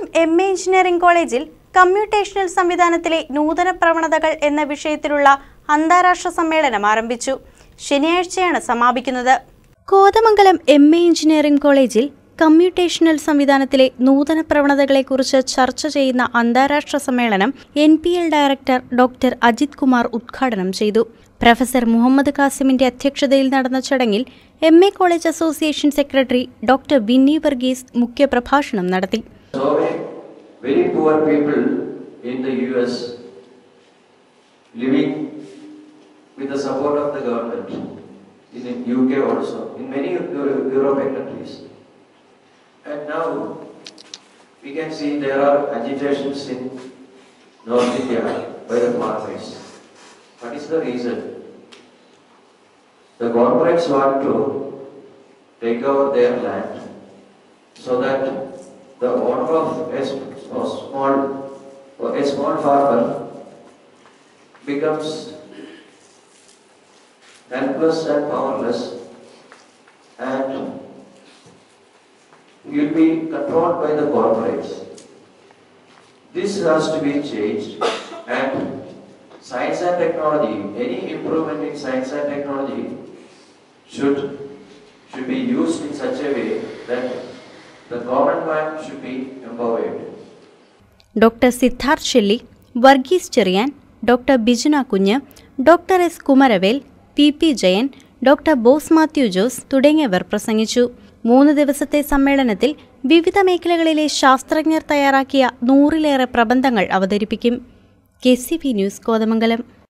Kothamangalam M A. Engineering കോളേജിൽ computational സംവിധാനത്തിലെ നൂതന പ്രവണതകൾ എന്ന വിഷയത്തിലുള്ള അന്താരാഷ്ട്ര സമ്മേളനം ആരംഭിച്ചു. ശനിയാഴ്ചയാണ് സമാപിക്കുന്നത്. കോതമംഗലം എം.എ. എഞ്ചിനീയറിംഗ് കോളേജിൽ കമ്പ്യൂട്ടേഷണൽ സംവിധാനത്തിലെ നൂതന പ്രവണതകളെക്കുറിച്ച് ചർച്ച ചെയ്യുന്ന അന്താരാഷ്ട്ര സമ്മേളനം NPL director doctor Ajith Kumar ഉദ്ഘാടനം ചെയ്തു. പ്രൊഫസർ മുഹമ്മദ് കാസിമിന്റെ അധ്യക്ഷതയിൽ നടന്ന ചടങ്ങിൽ M A. College association secretary doctor Winnie Varghese മുഖ്യപ്രഭാഷണം നടത്തി. Very poor people in the US living with the support of the government, in the UK also, in many European countries. And now we can see there are agitations in North India by the farmers. What is the reason? The corporates want to take over their land so that the owner of a small farmer becomes helpless and powerless, and he will be controlled by the corporates. This has to be changed, and science and technology, any improvement in science and technology should be used in such a way that the common man should be empowered. Doctor Siddharth Shelly, Varghese Cherian, doctor Bijuna Kunju, doctor S. Kumaravel, P. Jayan, doctor Bose Mathew Jose തുടങ്ങിയവർ പ്രസംഗിച്ചു. 3 ദിവസത്തെ സമ്മേളനത്തിൽ വിവിധ മേഖലകളിലെ ശാസ്ത്രജ്ഞർ തയ്യാറാക്കിയ 100-ലേറെ പ്രബന്ധങ്ങൾ അവതരിപ്പിക്കും. KCV news, Kothamangalam.